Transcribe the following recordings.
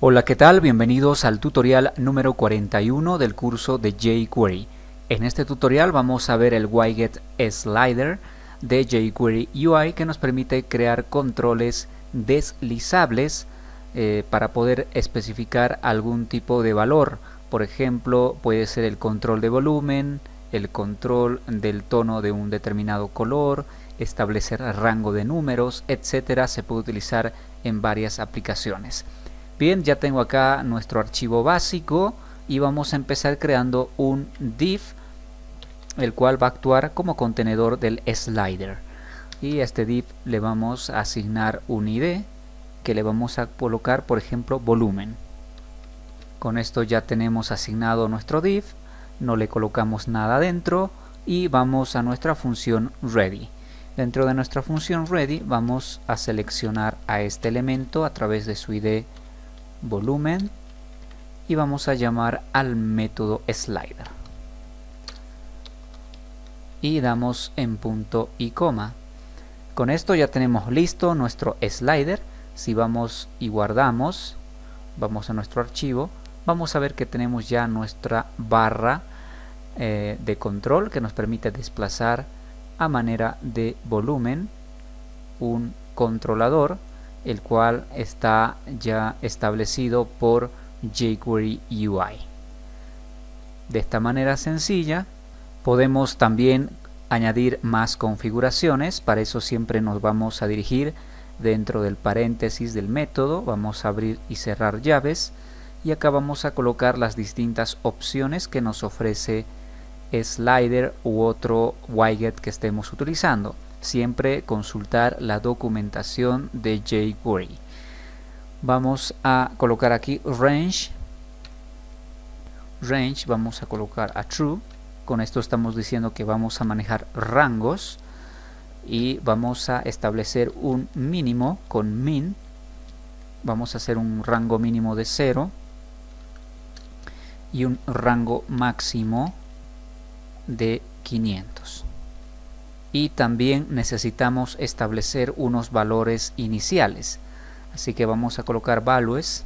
Hola, ¿qué tal? Bienvenidos al tutorial número 41 del curso de jQuery. En este tutorial vamos a ver el Widget Slider de jQuery UI que nos permite crear controles deslizables para poder especificar algún tipo de valor. Por ejemplo, puede ser el control de volumen, el control del tono de un determinado color, establecer rango de números, etcétera. Se puede utilizar en varias aplicaciones. Bien, ya tengo acá nuestro archivo básico y vamos a empezar creando un div, el cual va a actuar como contenedor del slider. Y a este div le vamos a asignar un ID que le vamos a colocar, por ejemplo, volumen. Con esto ya tenemos asignado nuestro div, no le colocamos nada dentro y vamos a nuestra función ready. Dentro de nuestra función ready vamos a seleccionar a este elemento a través de su ID volumen y vamos a llamar al método slider y damos en punto y coma. Con esto ya tenemos listo nuestro slider. Si vamos y guardamos, vamos a nuestro archivo, vamos a ver que tenemos ya nuestra barra de control que nos permite desplazar a manera de volumen un controlador, el cual está ya establecido por jQuery UI. De esta manera sencilla podemos también añadir más configuraciones. Para eso siempre nos vamos a dirigir dentro del paréntesis del método, vamos a abrir y cerrar llaves y acá vamos a colocar las distintas opciones que nos ofrece Slider u otro widget que estemos utilizando. Siempre consultar la documentación de jQuery. Vamos a colocar aquí range, vamos a colocar a true. Con esto estamos diciendo que vamos a manejar rangos y vamos a establecer un mínimo con min. Vamos a hacer un rango mínimo de 0 y un rango máximo de 500. Y también necesitamos establecer unos valores iniciales, así que vamos a colocar values,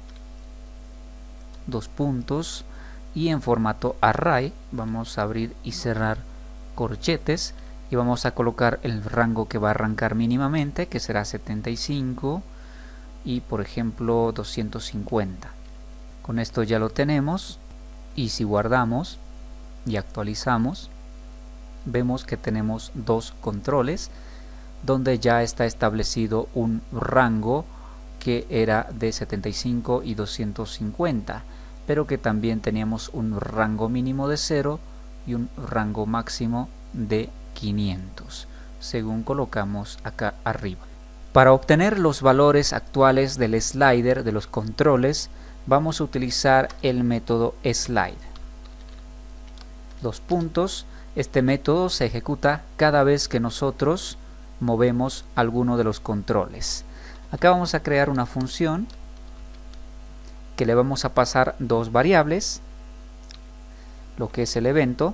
dos puntos, y en formato array vamos a abrir y cerrar corchetes y vamos a colocar el rango que va a arrancar mínimamente, que será 75 y por ejemplo 250. Con esto ya lo tenemos y si guardamos y actualizamos, vemos que tenemos dos controles donde ya está establecido un rango que era de 75 y 250, pero que también teníamos un rango mínimo de 0 y un rango máximo de 500, según colocamos acá arriba. Para obtener los valores actuales del slider, de los controles, vamos a utilizar el método slide. Dos puntos. Este método se ejecuta cada vez que nosotros movemos alguno de los controles. Acá vamos a crear una función que le vamos a pasar dos variables, lo que es el evento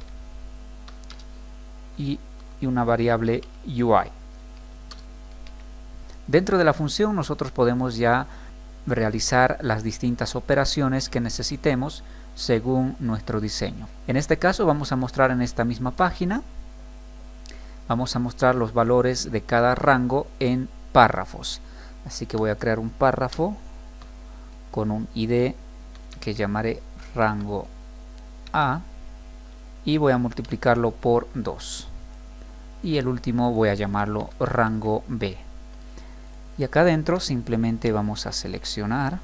y una variable UI. Dentro de la función nosotros podemos ya realizar las distintas operaciones que necesitemos según nuestro diseño. En este caso vamos a mostrar en esta misma página, vamos a mostrar los valores de cada rango en párrafos. Así que voy a crear un párrafo con un ID que llamaré rango A y voy a multiplicarlo por 2. Y el último voy a llamarlo rango B. Y acá adentro simplemente vamos a seleccionar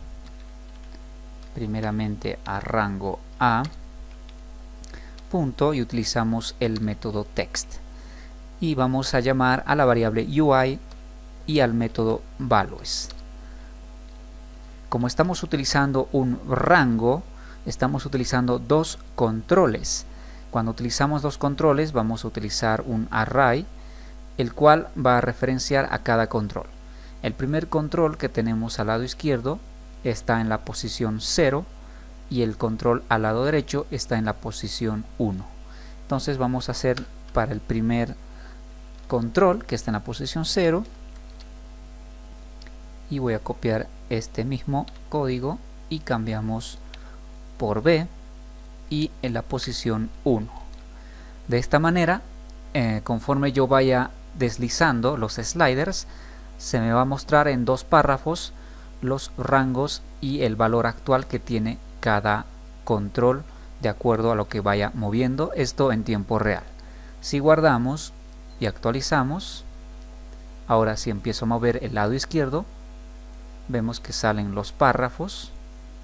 primeramente a rango A, punto, y utilizamos el método text. Y vamos a llamar a la variable UI y al método values. Como estamos utilizando un rango, estamos utilizando dos controles. Cuando utilizamos dos controles vamos a utilizar un array, el cual va a referenciar a cada control. El primer control que tenemos al lado izquierdo está en la posición 0 y el control al lado derecho está en la posición 1. Entonces vamos a hacer para el primer control que está en la posición 0 y voy a copiar este mismo código y cambiamos por B y en la posición 1. De esta manera, conforme yo vaya deslizando los sliders, se me va a mostrar en 2 párrafos los rangos y el valor actual que tiene cada control de acuerdo a lo que vaya moviendo, esto en tiempo real. Si guardamos y actualizamos, ahora si empiezo a mover el lado izquierdo, vemos que salen los párrafos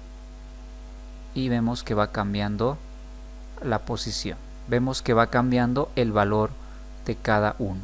y vemos que va cambiando la posición, vemos que va cambiando el valor de cada uno.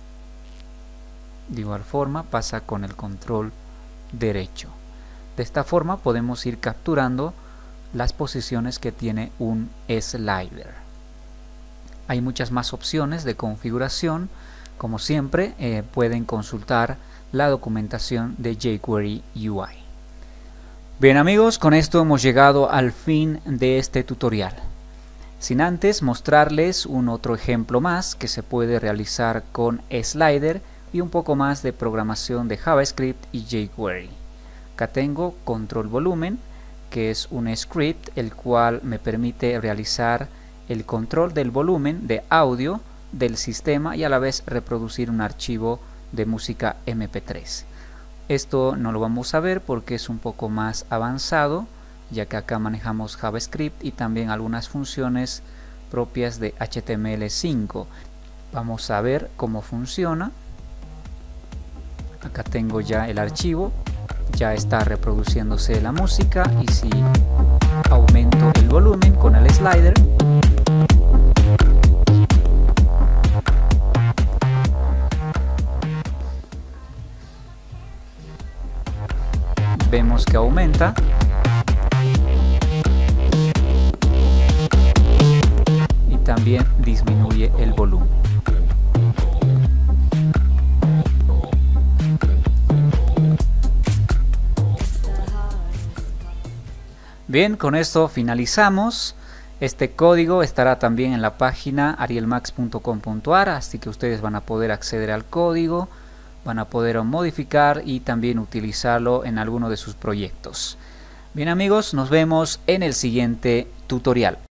De igual forma pasa con el control derecho. De esta forma podemos ir capturando las posiciones que tiene un slider. Hay muchas más opciones de configuración. Como siempre, pueden consultar la documentación de jQuery UI. Bien amigos, con esto hemos llegado al fin de este tutorial. Sin antes mostrarles un otro ejemplo más que se puede realizar con slider y un poco más de programación de JavaScript y jQuery. Acá tengo control volumen, que es un script el cual me permite realizar el control del volumen de audio del sistema y a la vez reproducir un archivo de música MP3. Esto no lo vamos a ver porque es un poco más avanzado, ya que acá manejamos JavaScript y también algunas funciones propias de HTML5. Vamos a ver cómo funciona. Acá tengo ya el archivo, ya está reproduciéndose la música y si aumento el volumen con el slider, vemos que aumenta y también disminuye el volumen. Bien, con esto finalizamos. Este código estará también en la página arielmax.com.ar, así que ustedes van a poder acceder al código, van a poder modificar y también utilizarlo en alguno de sus proyectos. Bien amigos, nos vemos en el siguiente tutorial.